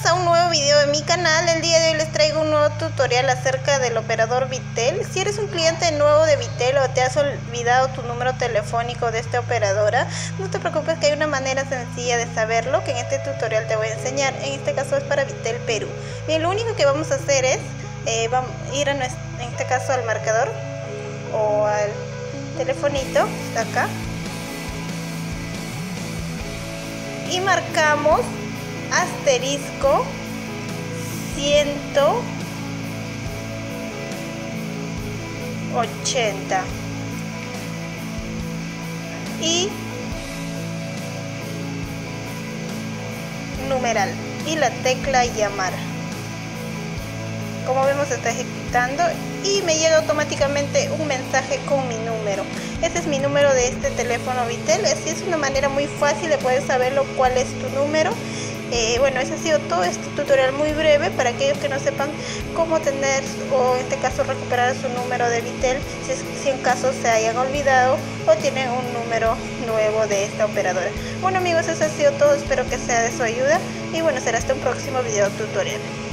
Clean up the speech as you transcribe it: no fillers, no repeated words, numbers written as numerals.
a un nuevo video de mi canal. El día de hoy les traigo un nuevo tutorial acerca del operador Vitel. Si eres un cliente nuevo de Vitel o te has olvidado tu número telefónico de esta operadora, no te preocupes que hay una manera sencilla de saberlo que en este tutorial te voy a enseñar. En este caso es para Vitel Perú. Bien, lo único que vamos a hacer es vamos a ir en este caso al marcador o al telefonito, está acá, y marcamos asterisco 180 y numeral y la tecla llamar. Como vemos, está ejecutando y me llega automáticamente un mensaje con mi número. Ese es mi número de este teléfono Vitel. Así es una manera muy fácil de poder saberlo cuál es tu número. Bueno, ese ha sido todo este tutorial muy breve para aquellos que no sepan cómo tener o en este caso recuperar su número de Vitel si en caso se hayan olvidado o tienen un número nuevo de esta operadora. Bueno amigos, eso ha sido todo, espero que sea de su ayuda y bueno, será hasta un próximo video tutorial.